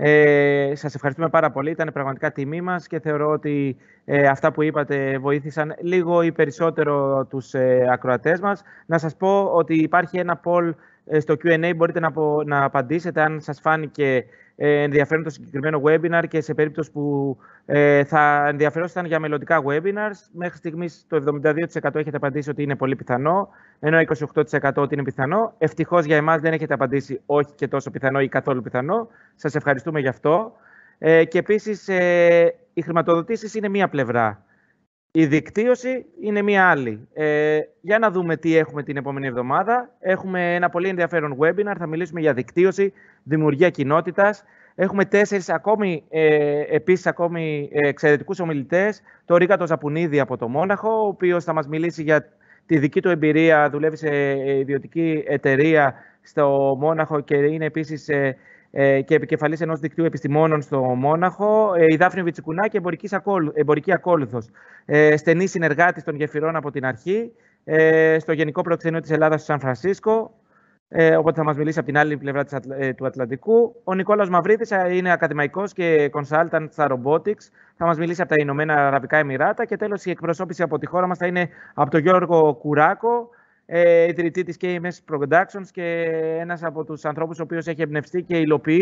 Ε, σας ευχαριστούμε πάρα πολύ. Ήταν πραγματικά τιμή μας και θεωρώ ότι ε, αυτά που είπατε βοήθησαν λίγο ή περισσότερο τους ε, ακροατές μας. Να σας πω ότι υπάρχει ένα poll στο κιου εντ έι, μπορείτε να, να απαντήσετε αν σας φάνηκε ε, ενδιαφέρον το συγκεκριμένο webinar και σε περίπτωση που ε, θα ενδιαφερόσασταν για μελλοντικά webinars. Μέχρι στιγμής το εβδομήντα δύο τοις εκατό έχετε απαντήσει ότι είναι πολύ πιθανό, ενώ είκοσι οκτώ τοις εκατό ότι είναι πιθανό. Ευτυχώς για εμάς δεν έχετε απαντήσει όχι και τόσο πιθανό ή καθόλου πιθανό. Σας ευχαριστούμε γι' αυτό. Ε, και επίσης, ε, οι χρηματοδοτήσεις είναι μία πλευρά. Η δικτύωση είναι μία άλλη. Ε, για να δούμε τι έχουμε την επόμενη εβδομάδα. Έχουμε ένα πολύ ενδιαφέρον webinar. Θα μιλήσουμε για δικτύωση, δημιουργία κοινότητας. Έχουμε τέσσερις ακόμη, ε, επίσης ακόμη εξαιρετικούς ομιλητές. Το Ρίγατο Ζαπουνίδη από το Μόναχο, ο οποίος θα μας μιλήσει για τη δική του εμπειρία. Δουλεύει σε ιδιωτική εταιρεία στο Μόναχο και είναι επίσης ε, και επικεφαλής ενός δικτύου επιστημόνων στο Μόναχο, η Δάφνη Βιτσικουνάκη, εμπορική ακόλουθος, στενή συνεργάτης των γεφυρών από την αρχή, στο Γενικό Προξενείο της Ελλάδας στο Σαν Φρανσίσκο, οπότε θα μας μιλήσει από την άλλη πλευρά του Ατλαντικού. Ο Νικόλαος Μαυρίδης είναι ακαδημαϊκός και consultant στα robotics, θα μας μιλήσει από τα Ηνωμένα Αραβικά Εμιράτα και τέλος η εκπροσώπηση από τη χώρα μας θα είναι από τον Γιώργο Κουράκο, Ε, ιδρυτή της κέι εμ ες Productions και ένας από τους ανθρώπους ο οποίος έχει εμπνευστεί και υλοποιεί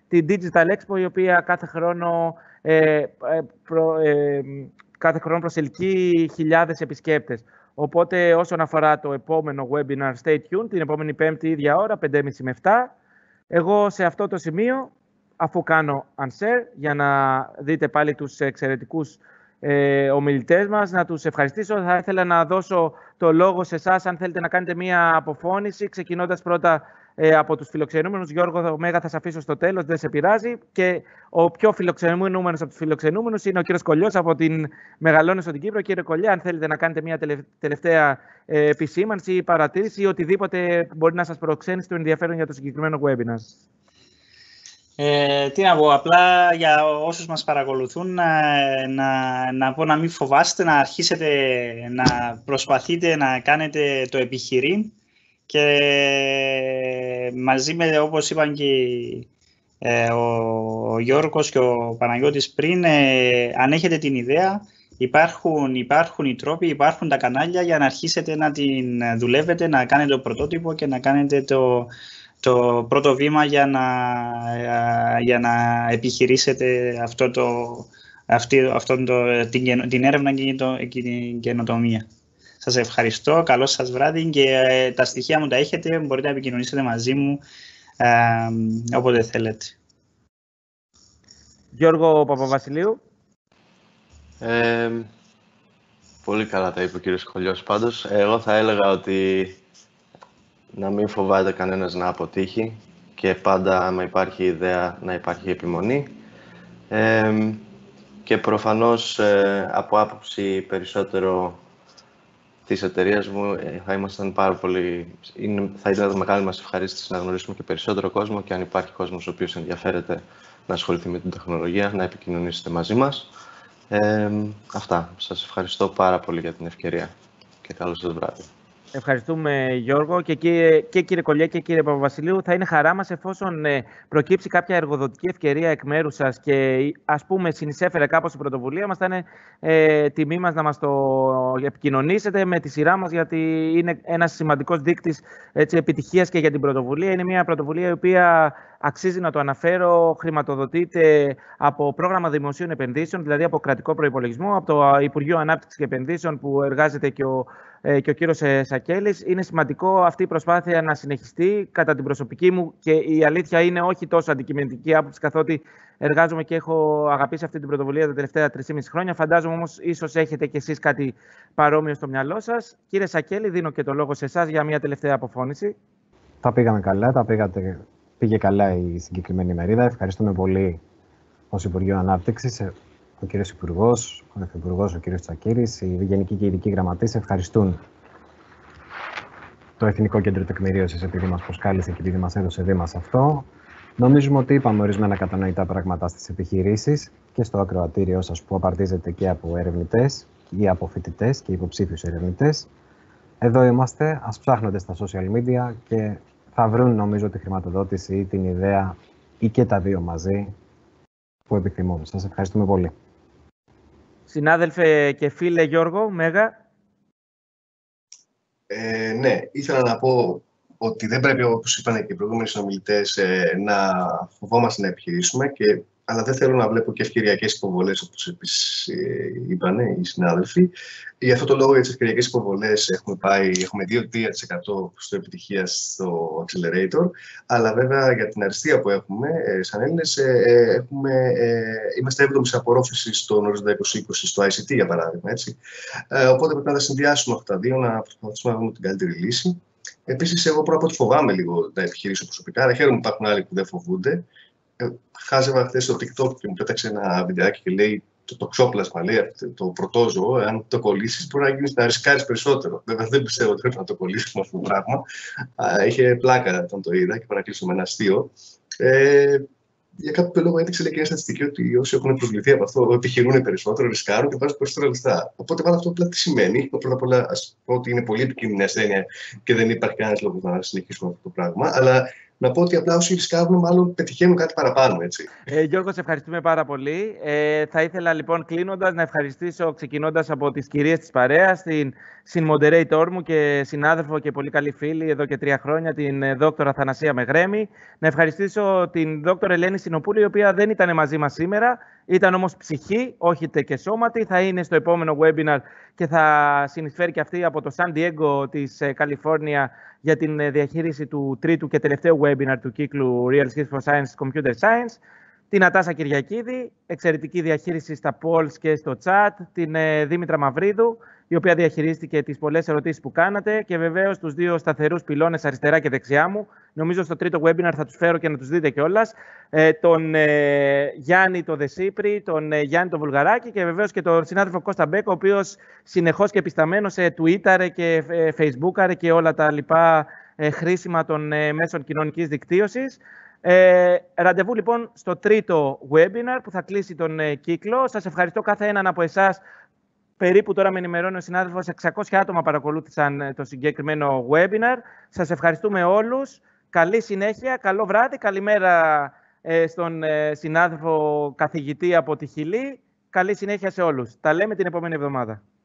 την Digital Expo, η οποία κάθε χρόνο, ε, προ, ε, κάθε χρόνο προσελκύει χιλιάδες επισκέπτες. Οπότε, όσον αφορά το επόμενο webinar, stay tuned, την επόμενη Πέμπτη, ίδια ώρα, πέντε και μισή με επτά. Εγώ σε αυτό το σημείο, αφού κάνω unshare, για να δείτε πάλι τους εξαιρετικούς ε, ομιλητές μας, να τους ευχαριστήσω. Θα ήθελα να δώσω το λόγο σε εσάς, αν θέλετε να κάνετε μία αποφώνηση, ξεκινώντας πρώτα ε, από τους φιλοξενούμενους. Γιώργο Μέγα, θα σε αφήσω στο τέλος, δεν σε πειράζει. Και ο πιο φιλοξενούμενος από τους φιλοξενούμενους είναι ο κύριος Κολλιός από την Μεγαλόνισο στην Κύπρο. Κύριε Κολλιά, αν θέλετε να κάνετε μία τελευταία ε, επισήμανση ή παρατήρηση ή οτιδήποτε μπορεί να σας προξένει το ενδιαφέρον για το συγκεκριμένο webinar. Ε, τι να πω, απλά για όσους μας παρακολουθούν, να, να, να πω να μην φοβάστε, να αρχίσετε να προσπαθείτε να κάνετε το επιχειρήν και μαζί με, όπως είπαν και ε, ο, ο Γιώργος και ο Παναγιώτης πριν, ε, αν έχετε την ιδέα, υπάρχουν, υπάρχουν οι τρόποι, υπάρχουν τα κανάλια για να αρχίσετε να την δουλεύετε, να κάνετε το πρωτότυπο και να κάνετε το το πρώτο βήμα για να, για να επιχειρήσετε αυτό το, αυτή, αυτό το, την, την έρευνα και, το, και την καινοτομία. Σας ευχαριστώ, καλό σας βράδυ και ε, τα στοιχεία μου τα έχετε, μπορείτε να επικοινωνήσετε μαζί μου ε, όποτε θέλετε. Γιώργο Παπαβασιλείου. Ε, πολύ καλά τα είπε ο κύριος Κολλιός πάντως. Εγώ θα έλεγα ότι να μην φοβάται κανένας να αποτύχει και πάντα, άμα υπάρχει ιδέα, να υπάρχει επιμονή. Ε, και προφανώς, ε, από άποψη περισσότερο της εταιρείας μου, ε, θα ήμασταν πάρα πολύ... Είναι, θα ήταν μεγάλη μας ευχαρίστηση να γνωρίσουμε και περισσότερο κόσμο και αν υπάρχει κόσμος ο οποίος ενδιαφέρεται να ασχοληθεί με την τεχνολογία, να επικοινωνήσετε μαζί μας. Ε, αυτά. Σας ευχαριστώ πάρα πολύ για την ευκαιρία και καλό σας βράδυ. Ευχαριστούμε, Γιώργο. Και κύριε, και κύριε Κολλιά και κύριε Παπαβασιλείου, θα είναι χαρά μας εφόσον ε, προκύψει κάποια εργοδοτική ευκαιρία εκ μέρους σας και ας πούμε συνεισέφερε κάπως η πρωτοβουλία μας, θα είναι ε, τιμή μας να μας το επικοινωνήσετε με τη σειρά μας, γιατί είναι ένας σημαντικός δείκτης έτσι, επιτυχίας και για την πρωτοβουλία. Είναι μια πρωτοβουλία η οποία, αξίζει να το αναφέρω, χρηματοδοτείται από πρόγραμμα δημοσίων επενδύσεων, δηλαδή από κρατικό προϋπολογισμό, από το Υπουργείο Ανάπτυξης και Επενδύσεων που εργάζεται και ο και ο κύριος Σακέλης. Είναι σημαντικό αυτή η προσπάθεια να συνεχιστεί κατά την προσωπική μου και η αλήθεια είναι όχι τόσο αντικειμενική άποψη, καθότι εργάζομαι και έχω αγαπήσει αυτή την πρωτοβουλία τα τελευταία τρία και μισό χρόνια. Φαντάζομαι όμως ίσως έχετε κι εσείς κάτι παρόμοιο στο μυαλό σας. Κύριε Σακέλη, δίνω και το λόγο σε εσάς για μια τελευταία αποφώνηση. Τα πήγαμε καλά, τα πήγατε, πήγε καλά η συγκεκριμένη μερίδα. Ευχαριστούμε πολύ ως Υπουργείο Ανάπτυξης. Ο κύριος Υπουργός, ο Υφυπουργός, ο κύριος Τσακύρης, οι Γενικοί και Ειδικοί Γραμματείς ευχαριστούν το Εθνικό Κέντρο Τεκμηρίωσης επειδή μας προσκάλεσε και επειδή μας έδωσε βήμα σε αυτό. Νομίζουμε ότι είπαμε ορισμένα κατανοητά πράγματα στις επιχειρήσεις και στο ακροατήριό σας που απαρτίζεται και από ερευνητές ή από φοιτητές και υποψήφιους ερευνητές. Εδώ είμαστε, ας ψάχνονται στα social media και θα βρουν νομίζω τη χρηματοδότηση ή την ιδέα ή και τα δύο μαζί που επιθυμούν. Σας ευχαριστούμε πολύ. Συνάδελφε και φίλε Γιώργο Μέγα. Ε, ναι, ήθελα να πω ότι δεν πρέπει, όπως είπαν και οι προηγούμενοι συνομιλητές, ε, να φοβόμαστε να επιχειρήσουμε, και, αλλά δεν θέλω να βλέπω και ευκαιριακές υποβολές, όπως επίσης ε, είπαν οι συνάδελφοι. Για αυτό το λόγο, για τις ευκαιριακές υποβολές έχουμε πάει, έχουμε δύο με τρία τοις εκατό στο επιτυχίας στο Accelerator, αλλά βέβαια για την αριστεία που έχουμε, ε, σαν Έλληνες, ε, έχουμε, ε, είμαστε έβδομη σε απορρόφηση στον ορίζοντα είκοσι είκοσι, στο άι σι τι για παράδειγμα. Έτσι. Ε, οπότε πρέπει να τα συνδυάσουμε αυτά τα δύο, να προσπαθήσουμε να βρούμε την καλύτερη λύση. Επίσης, εγώ πρώτα απ' ό,τι φοβάμαι λίγο να επιχειρήσω προσωπικά, αλλά χαίρομαι που υπάρχουν άλλοι που δεν φοβούνται. Ε, χάζευα χθες στο TikTok και μου πέταξε ένα βιντεάκι και λέει το τοξόπλασμα, λέει, το πρωτόζωο, αν το κολλήσεις μπορεί να, γίνεις, να ρισκάρεις περισσότερο. Βέβαια δεν πιστεύω ότι πρέπει να το κολλήσουμε αυτό το πράγμα. Α, είχε πλάκα όταν το είδα και παρακλείσω με ένα αστείο. Ε, για κάποιο λόγο έδειξε και μια στατιστική ότι όσοι έχουν προσβληθεί από αυτό επιχειρούν περισσότερο, ρισκάρουν και βάζουν περισσότερα λεφτά. Οπότε, πάνω αυτό απλά τι σημαίνει. Πρώτα απ' όλα, ας πω ότι είναι πολύ επικίνδυνη ασθένεια και δεν υπάρχει κανένα λόγο να συνεχίσουμε αυτό το πράγμα. Αλλά να πω ότι απλά όσοι ρισκάρουν, μάλλον πετυχαίνουν κάτι παραπάνω. Έτσι. Ε, Γιώργο, σε ευχαριστούμε πάρα πολύ. Ε, θα ήθελα λοιπόν κλείνοντας να ευχαριστήσω, ξεκινώντας από τις κυρίες της παρέας, την συν-moderator μου και συνάδελφο και πολύ καλή φίλη εδώ και τρία χρόνια, την δόκτωρα Θανασία Μεγρέμη. Να ευχαριστήσω την δόκτωρα Ελένη Συνοπούλη, η οποία δεν ήταν μαζί μας σήμερα, ήταν όμως ψυχή, όχι τε και σώματι. Θα είναι στο επόμενο webinar και θα συνεισφέρει και αυτή από το Σαν Διέγκο της Καλιφόρνια για την διαχείριση του τρίτου και τελευταίου webinar του κύκλου Real Skills for Science Computer Science. Την Ατάσα Κυριακίδη, εξαιρετική διαχείριση στα polls και στο chat. Την ε, Δήμητρα Μαυρίδου, η οποία διαχειρίστηκε τις πολλές ερωτήσεις που κάνατε. Και βεβαίως τους δύο σταθερούς πυλώνες αριστερά και δεξιά μου. Νομίζω στο τρίτο webinar θα τους φέρω και να τους δείτε κιόλας. Ε, τον ε, Γιάννη το Δεσίπρη, τον ε, Γιάννη το Βουλγαράκη και βεβαίως και τον συνάδελφο Κώστα Μπέκο, ο οποίος συνεχώς και επισταμένος σε Twitter και ε, Facebook και όλα τα λοιπά ε, χρήσιμα των ε, μέσων κοινωνικής δικτύωσης. Ε, ραντεβού λοιπόν στο τρίτο webinar που θα κλείσει τον ε, κύκλο. Σας ευχαριστώ κάθε έναν από εσάς. Περίπου τώρα με ενημερώνει ο συνάδελφος, εξακόσια άτομα παρακολούθησαν ε, το συγκεκριμένο webinar. Σας ευχαριστούμε όλους. Καλή συνέχεια, καλό βράδυ. Καλημέρα ε, στον ε, συνάδελφο καθηγητή από τη Χιλή. Καλή συνέχεια σε όλους. Τα λέμε την επόμενη εβδομάδα.